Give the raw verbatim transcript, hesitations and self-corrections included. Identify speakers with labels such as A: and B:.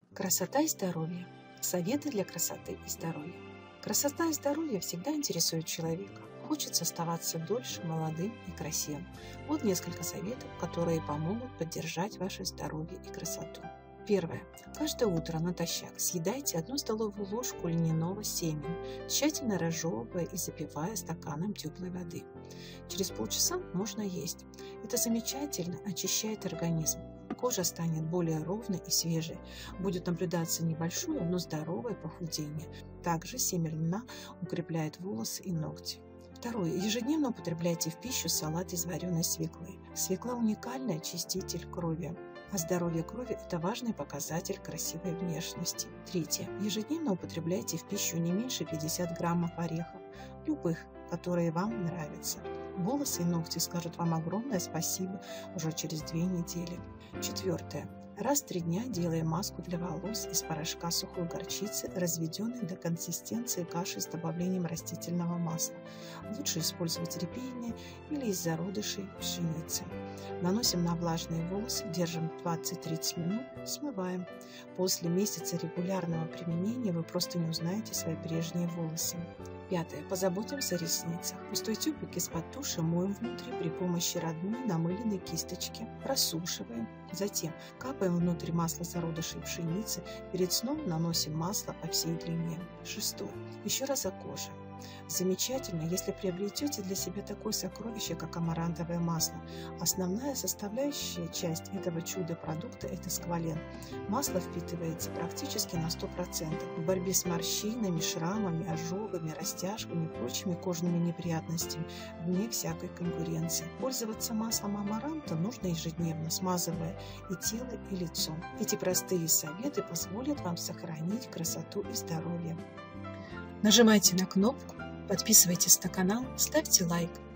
A: Красота и здоровье. Советы для красоты и здоровья. Красота и здоровье всегда интересуют человека. Хочется оставаться дольше молодым и красивым. Вот несколько советов, которые помогут поддержать ваше здоровье и красоту. Первое. Каждое утро натощак съедайте одну столовую ложку льняного семени, тщательно разжевывая и запивая стаканом теплой воды. Через полчаса можно есть. Это замечательно очищает организм. Кожа станет более ровной и свежей. Будет наблюдаться небольшое, но здоровое похудение. Также семя льна укрепляет волосы и ногти. Второе. Ежедневно употребляйте в пищу салат из вареной свеклы. Свекла – уникальный очиститель крови. А здоровье крови – это важный показатель красивой внешности. Третье. Ежедневно употребляйте в пищу не меньше пятидесяти граммов орехов, любых, которые вам нравятся. Волосы и ногти скажут вам огромное спасибо уже через две недели. Четвертое. Раз в три дня делаем маску для волос из порошка сухой горчицы, разведенной до консистенции каши с добавлением растительного масла. Лучше использовать репейные или из зародышей пшеницы. Наносим на влажные волосы, держим двадцать-тридцать минут, смываем. После месяца регулярного применения вы просто не узнаете свои прежние волосы. Пятое. Позаботимся о ресницах. Пустой тюбик из-под туши моем внутри при помощи родной намыленной кисточки. Просушиваем. Затем капаем внутрь масло зародышей пшеницы. Перед сном наносим масло по всей длине. Шестое. Еще раз о коже. Замечательно, если приобретете для себя такое сокровище, как амарантовое масло. Основная составляющая часть этого чудо-продукта – это сквален. Масло впитывается практически на сто процентов. В борьбе с морщинами, шрамами, ожогами, растяжками и прочими кожными неприятностями вне всякой конкуренции. Пользоваться маслом амаранта нужно ежедневно, смазывая и тело, и лицо. Эти простые советы позволят вам сохранить красоту и здоровье. Нажимайте на кнопку, подписывайтесь на канал, ставьте лайк.